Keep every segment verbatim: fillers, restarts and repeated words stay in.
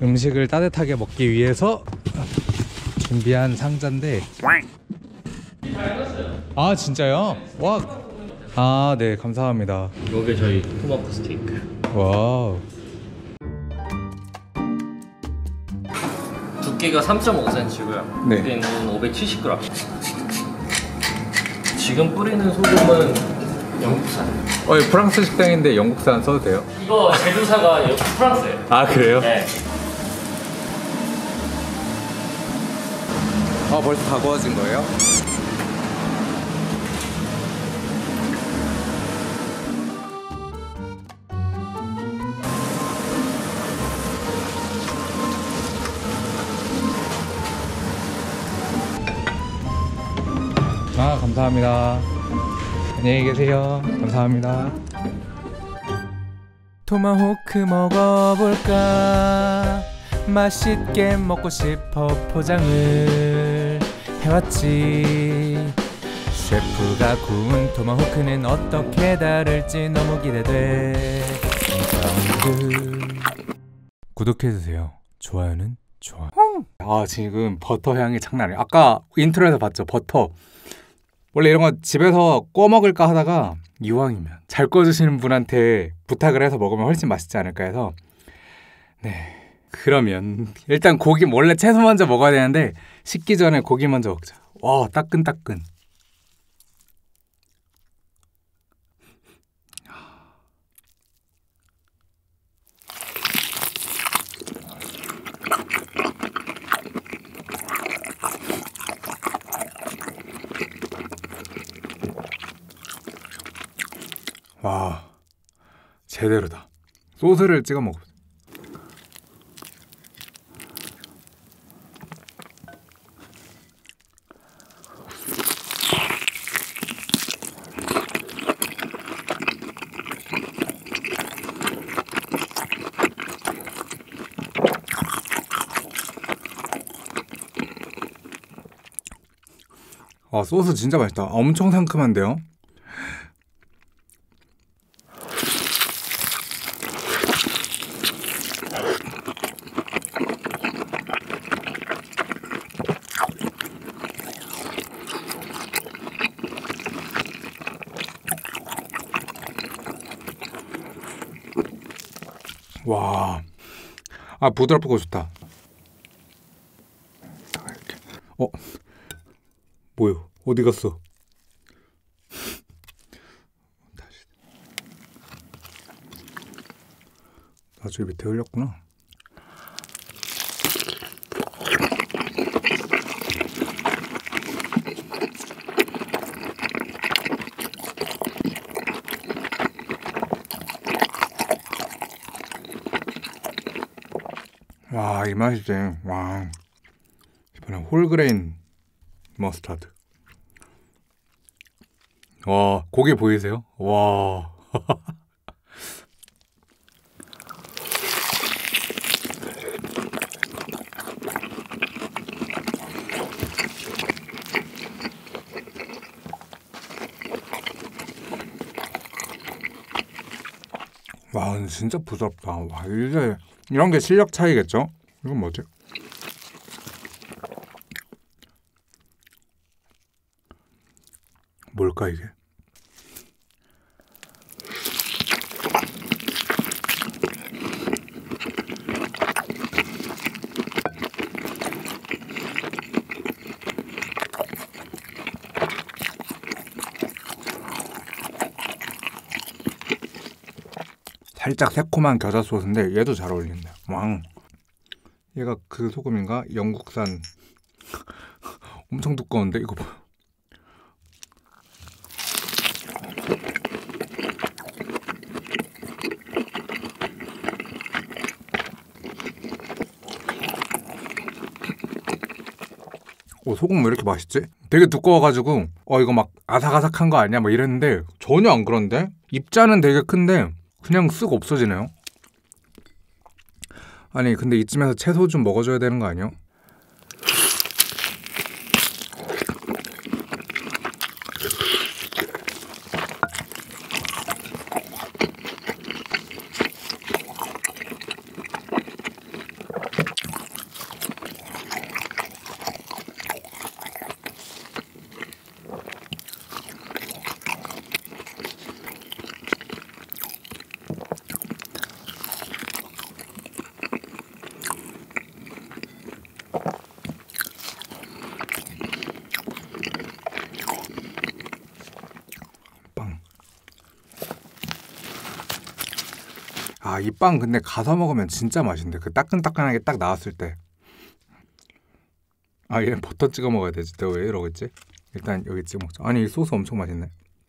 음식을 따뜻하게 먹기 위해서 준비한 상자인데. 아 진짜요? 와. 아 네 감사합니다. 요게 저희 토마토 스테이크. 와우. 두께가 삼 점 오 센티미터고요. 네. 무게는 오백칠십 그램. 지금 뿌리는 소금은 영국산. 어, 프랑스 식당인데 영국산 써도 돼요? 이거 제조사가 프랑스예요. 아 그래요? 네. 아 벌써 다 구워진 거예요? 아 감사합니다. 안녕히 계세요. 감사합니다. 토마호크 먹어볼까? 맛있게 먹고 싶어 포장을 해왔지. 셰프가 구운 토마호크는 어떻게 다를지 너무 기대돼. 구독해주세요. 좋아요는 좋아. 아 지금 버터 향이 장난 아니에요. 아까 인트로에서 봤죠? 버터. 원래 이런 거 집에서 구워 먹을까 하다가 이왕이면 잘 구워주시는 분한테 부탁을 해서 먹으면 훨씬 맛있지 않을까 해서. 네 그러면 일단 고기, 원래 채소 먼저 먹어야 되는데 식기 전에 고기 먼저 먹자. 와 따끈따끈. 와 제대로다. 소스를 찍어 먹어. 아 소스 진짜 맛있다. 엄청 상큼한데요? 와, 아 부드럽고 좋다. 이렇게. 어, 뭐요? 어디 갔어? 다시. 아 저기 밑에 흘렸구나. 와, 이 맛이지. 와, 이번엔 홀그레인 머스타드. 와, 고기 보이세요? 와. 와, 진짜 부드럽다. 와, 이제 이런 게 실력 차이겠죠? 이건 뭐지? 뭘까 이게? 살짝 새콤한 겨자 소스인데 얘도 잘 어울린다. 왕. 얘가 그 소금인가? 영국산. 엄청 두꺼운데 이거 봐. 오, 소금 왜 이렇게 맛있지? 되게 두꺼워가지고 어 이거 막 아삭아삭한 거 아니야? 막 이랬는데 전혀 안 그런데? 입자는 되게 큰데 그냥 쓱 없어지네요. 아니 근데 이쯤에서 채소 좀 먹어줘야 되는 거 아니야? 아, 이 빵 근데 가서 먹으면 진짜 맛있는데 그 따끈따끈하게 딱 나왔을 때. 아, 얘 버터 찍어 먹어야 되지. 내가 왜 이러고 있지? 일단 여기 찍어 먹자. 아니 이 소스 엄청 맛있네.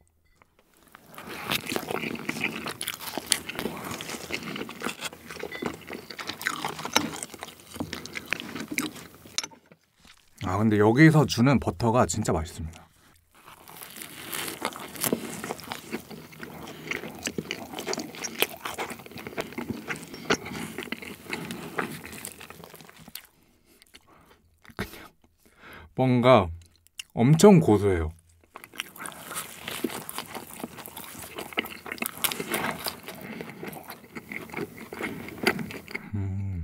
아 근데 여기서 주는 버터가 진짜 맛있습니다. 그냥 뭔가 엄청 고소해요. 음.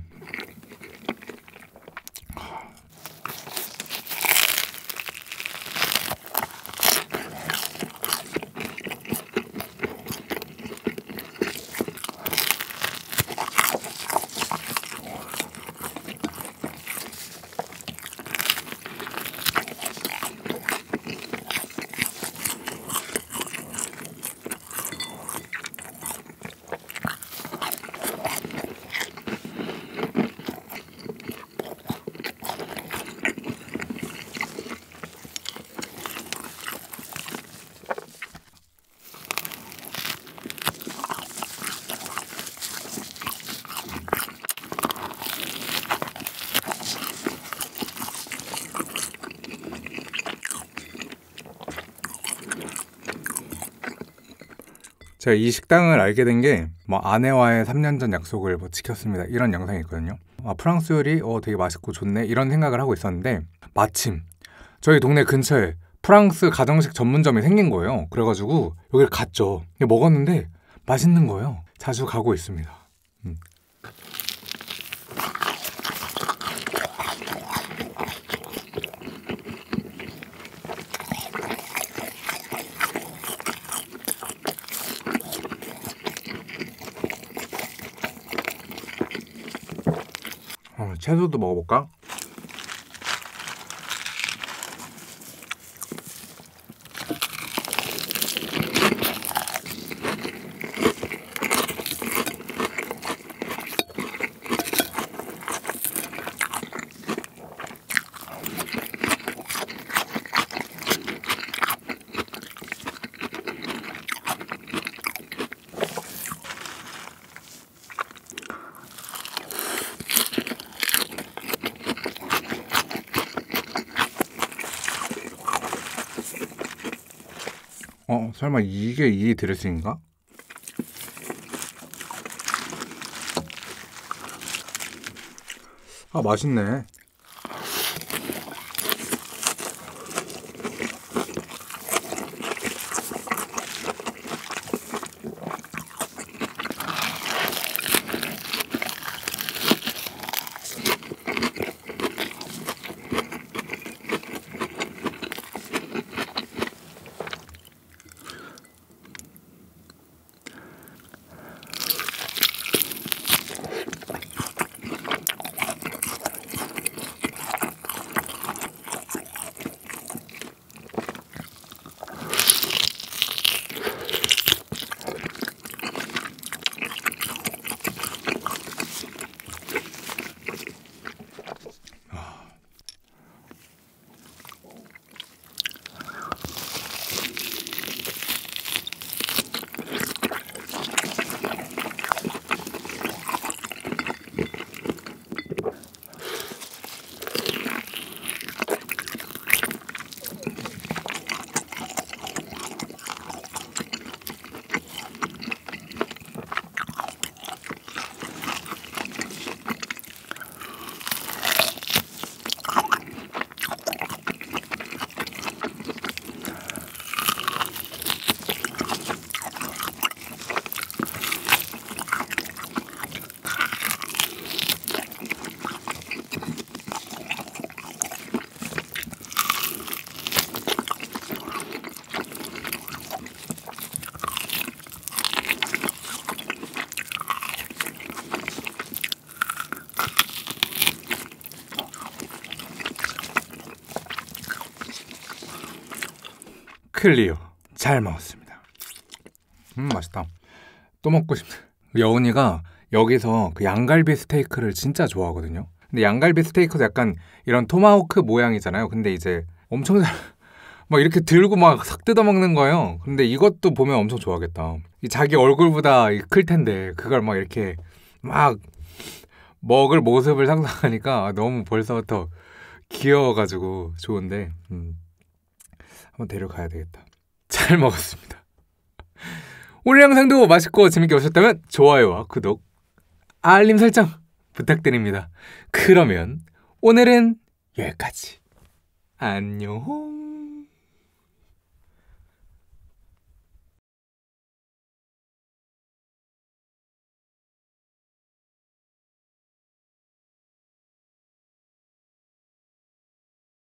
제가 이 식당을 알게 된 게 뭐 아내와의 삼 년 전 약속을 뭐 지켰습니다 이런 영상이 있거든요. 아, 프랑스 요리 어, 되게 맛있고 좋네 이런 생각을 하고 있었는데 마침 저희 동네 근처에 프랑스 가정식 전문점이 생긴 거예요. 그래가지고 여기를 갔죠. 먹었는데 맛있는 거예요. 자주 가고 있습니다. 음. 어, 채소도 먹어볼까? 어, 설마 이게 이 드레싱인가? 아, 맛있네. 클리어. 잘 먹었습니다. 음, 맛있다. 또 먹고 싶다. 여운이가 여기서 그 양갈비 스테이크를 진짜 좋아하거든요. 근데 양갈비 스테이크도 약간 이런 토마호크 모양이잖아요. 근데 이제 엄청 잘 막 이렇게 들고 막 싹 뜯어 먹는 거예요. 근데 이것도 보면 엄청 좋아하겠다. 이 자기 얼굴보다 클 텐데 그걸 막 이렇게 막 먹을 모습을 상상하니까 너무 벌써부터 귀여워가지고 좋은데 음, 한번 데려가야 되겠다. 잘 먹었습니다. 오늘 영상도 맛있고 재밌게 보셨다면 좋아요와 구독, 알림 설정 부탁드립니다. 그러면 오늘은 여기까지. 안녕.